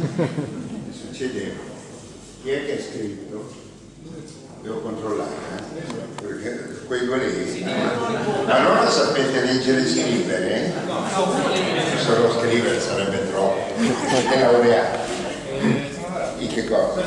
Succede, chi è che ha scritto? Devo controllare, perché quei due lì, ma non lo sapete leggere e scrivere? Solo scrivere sarebbe troppo. Siete laureati? In che cosa?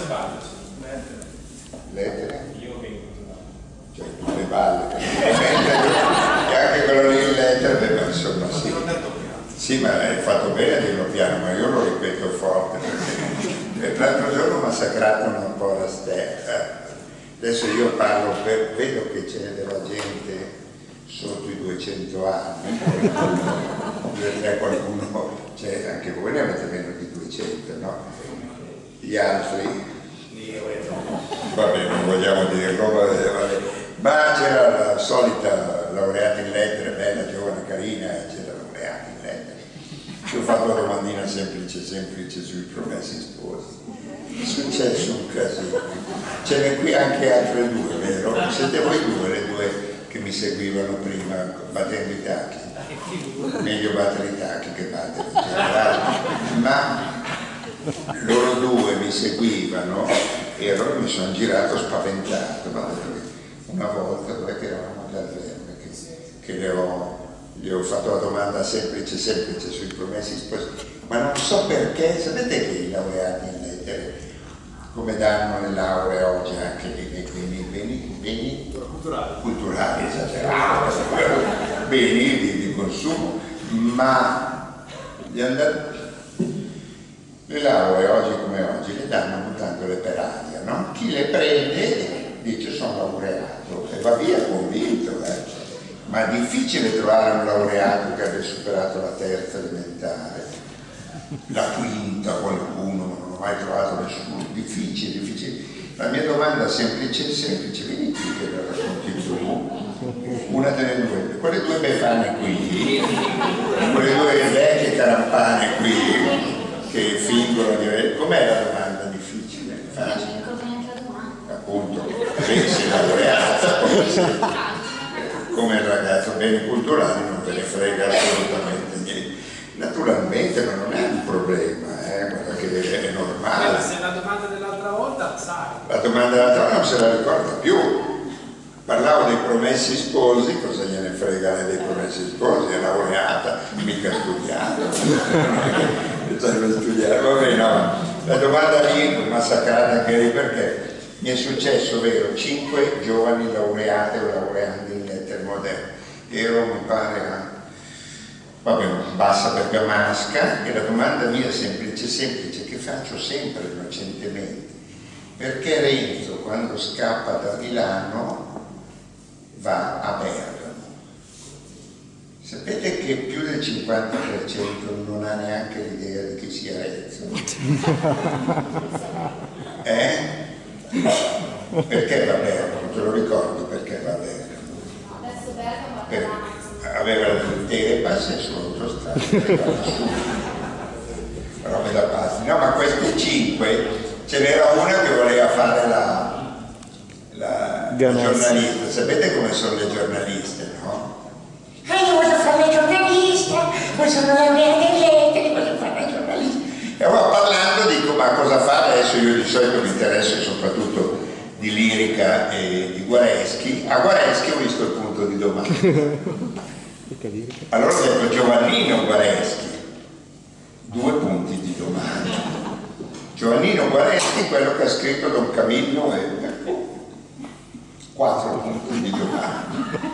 Lettere? Cioè tutte balle. E anche quello lì in lettere, beh, ma insomma sì. Sì, ma hai fatto bene a dirlo piano, ma io lo ripeto forte, perché l'altro giorno ho massacrato un po' la stella. Adesso io parlo, vedo che c'è della gente sotto i 200 anni, 2, 3 qualcuno, cioè anche voi ne avete meno di 200, no? Gli altri, vabbè, non vogliamo dirlo, vabbè. Ma c'era la solita laureata in lettere, bella, giovane, carina, eccetera, laureata in lettere. Io ho fatto una domandina semplice sui promessi sposi. È successo un casino. Ce n'è qui anche altre due, vero? Siete voi due, le due che mi seguivano prima battendo i tacchi. Meglio battere i tacchi che battere in generale. Ma loro due mi seguivano e allora mi sono girato spaventato. Una volta, dove che eravamo ad Alverme, che gli ho fatto la domanda semplice sui promessi sposi, ma non so perché, sapete che i laureati in lettere, come danno le lauree oggi anche nei beni culturali esagerati, beni di consumo, ma le lauree oggi come oggi le danno buttandole per aria, no? Chi le prende dice sono laureato e va via convinto, ma è difficile trovare un laureato che abbia superato la terza elementare, la quinta qualcuno, non ho mai trovato nessuno, difficile. La mia domanda semplice, vieni qui che la racconti tu, una delle due, quelle due befane qui, quelle due vecchie carampane qui, che fingono di avere, com'è la domanda difficile? Facile. Appunto, sei laureata, come il ragazzo beni culturali non ve ne frega assolutamente niente. Naturalmente, ma non è un problema, guarda che è normale. Se la domanda dell'altra volta, sai. La domanda dell'altra volta non se la ricorda più. Parlavo dei promessi sposi, cosa gliene frega lei dei promessi sposi? È laureata, mica studiata. Vabbè, no. La domanda lì massacrata anche lì perché mi è successo, vero, 5 giovani laureate o laureandi in lettere moderne. Ero, mi pare, vabbè, bassa bergamasca, e la domanda mia semplice, che faccio sempre innocentemente, perché Renzo quando scappa da Milano va a Bergamo? Sapete che più del 50% non ha neanche l'idea di chi sia Renzo? Perché va Bergamo? Te lo ricordi perché va Bergamo? Adesso Bergamo aveva le Telepass e sull'autostrada robe da pazzi. No, ma queste 5 ce n'era una che voleva fare la giornalista. Sapete come sono le giornaliste, no? Io voglio fare la giornalista, poi sono laureata in lettere, voglio fare la giornalista. E allora parlando dico, ma cosa fare? Adesso io di solito mi interesso soprattutto di lirica e di Guareschi. A Guareschi ho visto il punto di domanda. Allora ho detto Giovannino Guareschi, 2 punti di domanda. Giovannino Guareschi, quello che ha scritto Don Camillo, e 4 punti di domanda.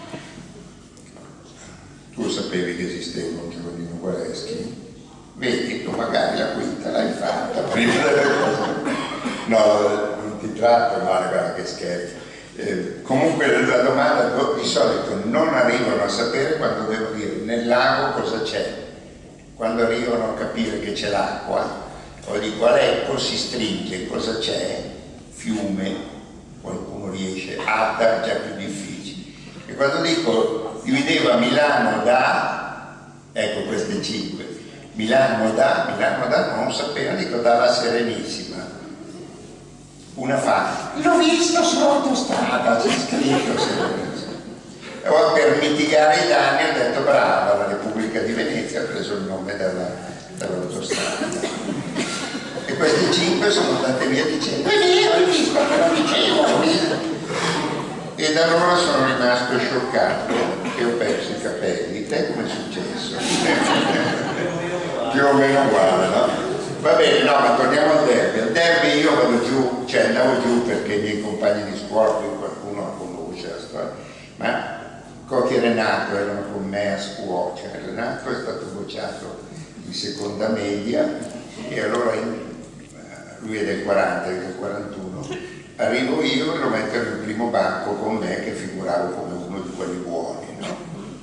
Tu sapevi che esisteva un Giovannino Guareschi? Vedi, tu magari la quinta l'hai fatta prima delle cose. No, non ti tratto male, guarda che scherzo. Comunque la domanda di solito non arrivano a sapere quando devo dire nel lago cosa c'è, quando arrivano a capire che c'è l'acqua o di qual ecco si stringe, cosa c'è, fiume, qualcuno riesce, Adda è già più difficile. E quando dico dividevo a Milano da, ecco queste 5, Milano da non sapeva, dico dalla Serenissima. Una fa, l'ho visto sull'autostrada, c'è scritto Serenissima. E poi per mitigare i danni ho detto brava, la Repubblica di Venezia ha preso il nome dall'autostrada. questi 5 sono andati via dicendo è vero, hai visto che lo dicevo. E da allora sono rimasto scioccato che ho perso i capelli. Te come è successo? Più o meno uguale, no? Va bene, no, ma torniamo al derby. Al derby io vado giù, cioè andavo giù perché i miei compagni di scuola, qui qualcuno la conosce la storia, ma Cocchi e Renato erano con me a scuola, cioè Renato è stato bocciato in seconda media e allora lui è del 40, io del 41. Arrivo io e lo mettono in primo banco con me che figuravo come uno di quelli buoni, no?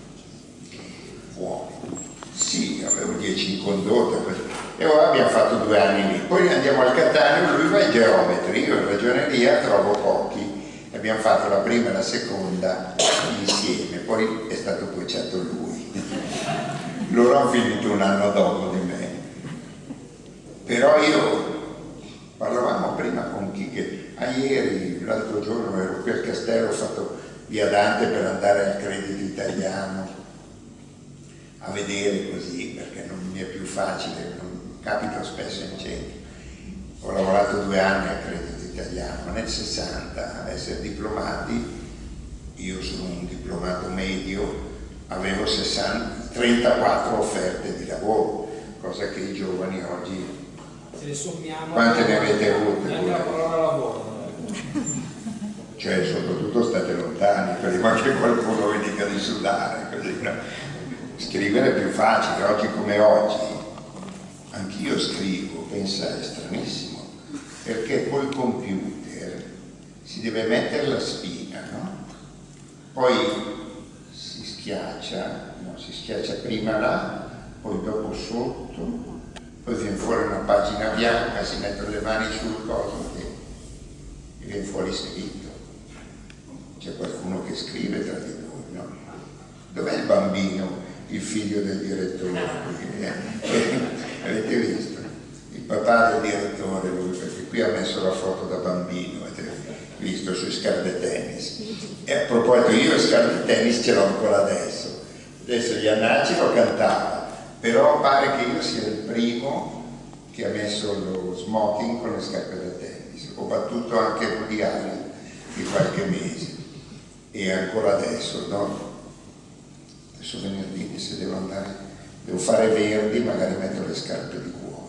Buoni. Sì, avevo 10 in condotta e ora abbiamo fatto 2 anni lì. Poi andiamo al Cattaneo, lui va in geometri, io in ragioneria trovo Cocchi e abbiamo fatto la prima e la seconda insieme, poi è stato bocciato lui. Loro hanno finito un anno dopo di me. Però io parlavamo prima con chi che ieri, l'altro giorno ero qui al castello, ho fatto via Dante per andare al Credito Italiano a vedere così, perché non mi è più facile, non capito spesso in centro. Ho lavorato 2 anni al Credito Italiano, ma nel 60 a essere diplomati, io sono un diplomato medio, avevo 34 offerte di lavoro, cosa che i giovani oggi Se le sommiamo, quante ne avete avute? Neanche la parola lavoro. Cioè soprattutto state lontani, prima che qualcuno vi dica di sudare, così, no? Scrivere è più facile, oggi come oggi. Anch'io scrivo, pensa, è stranissimo, perché col computer si deve mettere la spina, no? Poi si schiaccia, no? Si schiaccia prima là, poi dopo sotto, poi viene fuori una pagina bianca, si mettono le mani sul coso e viene fuori scritto. C'è qualcuno che scrive tra di noi, no? Dov'è il bambino, il figlio del direttore? Avete visto? Il papà del direttore, lui, perché qui ha messo la foto da bambino, avete visto, sui scarpe tennis. E a proposito, io le scarpe tennis ce l'ho ancora adesso. Adesso Iannacci lo cantava, però pare che io sia il primo che ha messo lo smoking con le scarpe da tennis. Ho battuto anche Woody Allen di qualche mese e ancora adesso, no? Adesso venerdì se devo andare, devo fare Verdi, magari metto le scarpe di cuoio.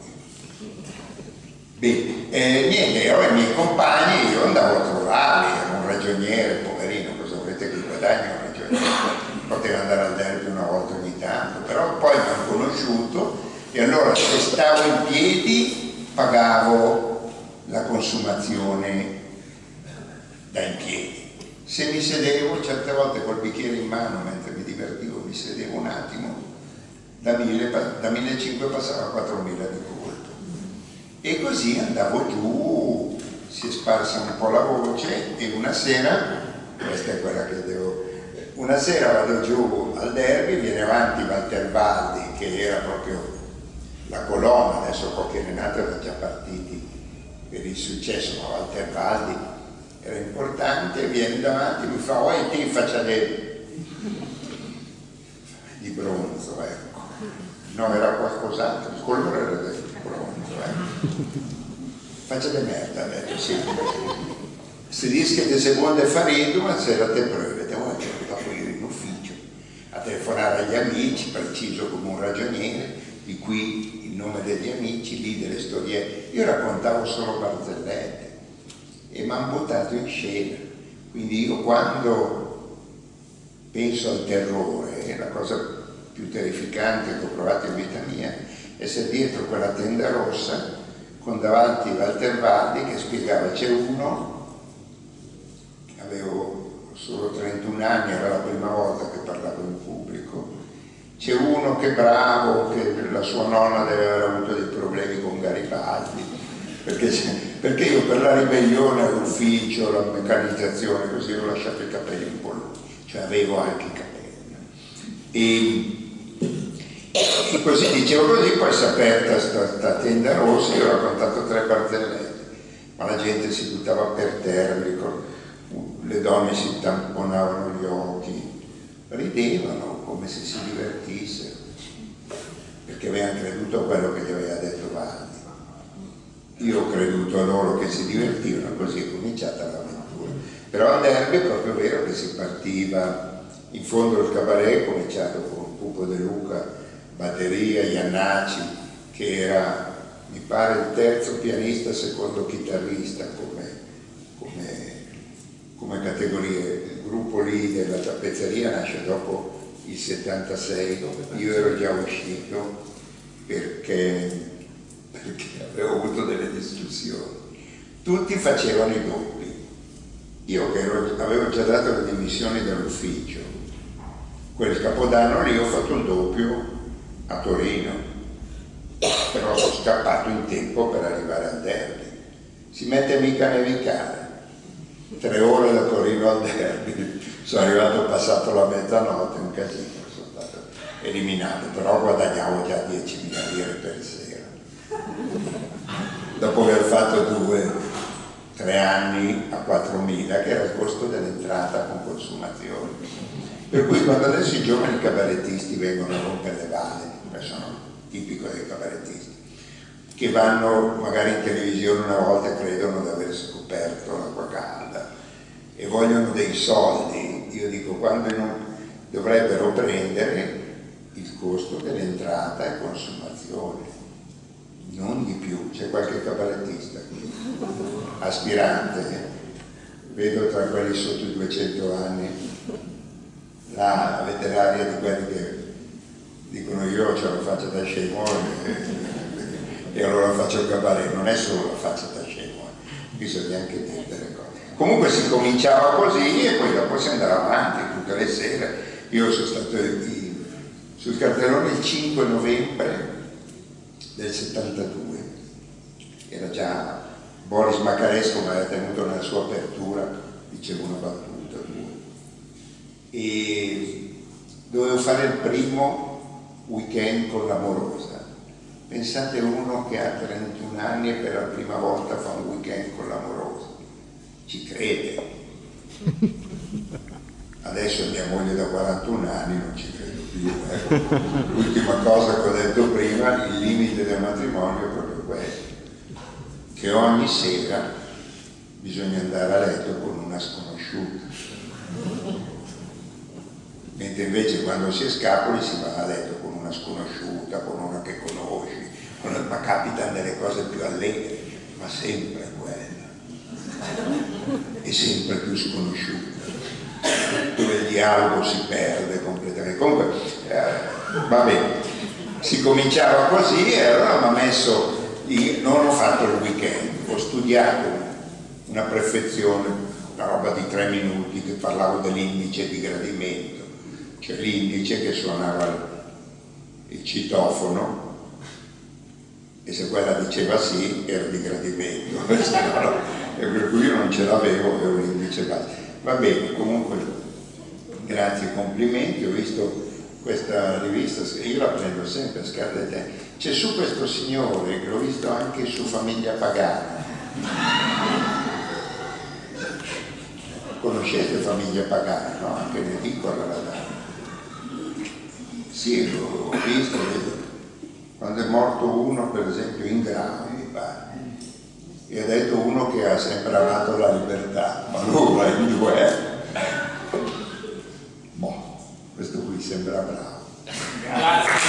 Bene, niente, ero i miei compagni, io andavo a trovarli, ero un ragioniere, poverino, cosa volete che guadagni un ragioniere? Poteva andare al derby una volta ogni tanto, però poi mi hanno conosciuto e allora se stavo in piedi pagavo la consumazione da in piedi. Se mi sedevo, certe volte col bicchiere in mano mentre mi divertivo, mi sedevo un attimo, da 1.500 passava a 4.000 di colpo. E così andavo giù, si è sparsa un po' la voce e una sera, questa è quella che devo... Una sera vado giù al derby, viene avanti Walter Valdi, che era proprio la colonna, adesso Cocchi e Renato erano già partiti per il successo, ma Walter Valdi era importante, viene davanti, mi fa, oh, ti faccia di bronzo, ecco. No, era qualcos'altro, il colore era del bronzo, ecco. Faccia di merda, ha detto, sì. Si dice che di seconda faremo, ma se la te prove, devo dopo ir in ufficio a telefonare agli amici, preciso come un ragioniere, di qui il nome degli amici, lì delle storie. Io raccontavo solo barzellette e mi hanno buttato in scena. Quindi io quando penso al terrore, la cosa più terrificante che ho provato in vita mia è essere dietro quella tenda rossa con davanti Walter Valdi che spiegava, c'è uno, avevo solo 31 anni, era la prima volta che parlavo in pubblico, c'è uno che è bravo, che la sua nonna deve aver avuto dei problemi con Garibaldi, perché io per la ribellione all'ufficio, la meccanizzazione, così ho lasciato i capelli un po' lunghi, cioè avevo anche i capelli. E così dicevo così, poi si è aperta sta tenda rossa, io ho raccontato 3 barzellette, ma la gente si buttava per terra, le donne si tamponavano gli occhi, ridevano come se si divertissero, perché avevano creduto a quello che gli aveva detto Valdi. io ho creduto a loro che si divertivano, così è cominciata l'avventura. Però a Derby è proprio vero che si partiva, in fondo il cabaret è cominciato con Pupo De Luca, batteria, Iannacci, che era, mi pare, il terzo pianista, secondo chitarrista come categorie. Il gruppo lì della tappezzeria nasce dopo il 76, io ero già uscito perché avevo avuto delle discussioni. Tutti facevano i doppi. Io che avevo già dato le dimissioni dall'ufficio, quel capodanno lì ho fatto il doppio a Torino, però sono scappato in tempo per arrivare al Derby. Si mette mica a nevicare, 3 ore da Torino al Derby, sono arrivato passato la mezzanotte, un casino, sono stato eliminato, però guadagnavo già 10.000 lire per sera, dopo aver fatto 2-3 anni a 4.000, che era il costo dell'entrata con consumazione. Per cui quando adesso i giovani cabarettisti vengono a rompere le balle, che sono tipico dei cabarettisti, che vanno magari in televisione una volta e credono di aver scoperto l'acqua calda e vogliono dei soldi, io dico quando dovrebbero prendere il costo dell'entrata e consumazione, non di più. C'è qualche cabarettista qui, aspirante, vedo tra quelli sotto i 200 anni, là avete l'aria di quelli che dicono io ce la faccio da scemo e allora faccio il cabaret. Non è solo la faccia da scemo, bisogna anche dire delle cose. Comunque si cominciava così e poi dopo si andava avanti tutte le sere. Io sono stato sul cartellone il 5 novembre del 72, era già Boris Macaresco, mi aveva tenuto nella sua apertura, dicevo una battuta, e dovevo fare il primo weekend con l'Amorosa. Pensate, uno che ha 31 anni e per la prima volta fa un weekend con l'Amorosa, ci crede? Adesso mia moglie da 41 anni non ci credo più. L'ultima cosa che ho detto prima, il limite del matrimonio è proprio questo, che ogni sera bisogna andare a letto con una sconosciuta, mentre invece quando si è scapoli si va a letto con una sconosciuta, con una che conosci, ma capitano delle cose più allegre, ma sempre quella, e sempre più sconosciuta, dove il dialogo si perde completamente. Comunque, va bene, si cominciava così e allora mi ha messo, non ho fatto il weekend, ho studiato una perfezione, una roba di 3 minuti che parlavo dell'indice di gradimento. C'è l'indice che suonava il citofono e se quella diceva sì era di gradimento, e per cui io non ce l'avevo, avevo l'indice basso. Va bene, comunque grazie, complimenti, ho visto questa rivista, io la prendo sempre a Scarlett. C'è su questo signore che l'ho visto anche su Famiglia Pagana. Conoscete Famiglia Pagana, no? Anche in edicola la dà. Sì, l'ho visto, quando è morto uno, per esempio, in Grau, mi pare, e ha detto uno che ha sempre amato la libertà, ma lui in 2. Boh, questo qui sembra bravo. Grazie.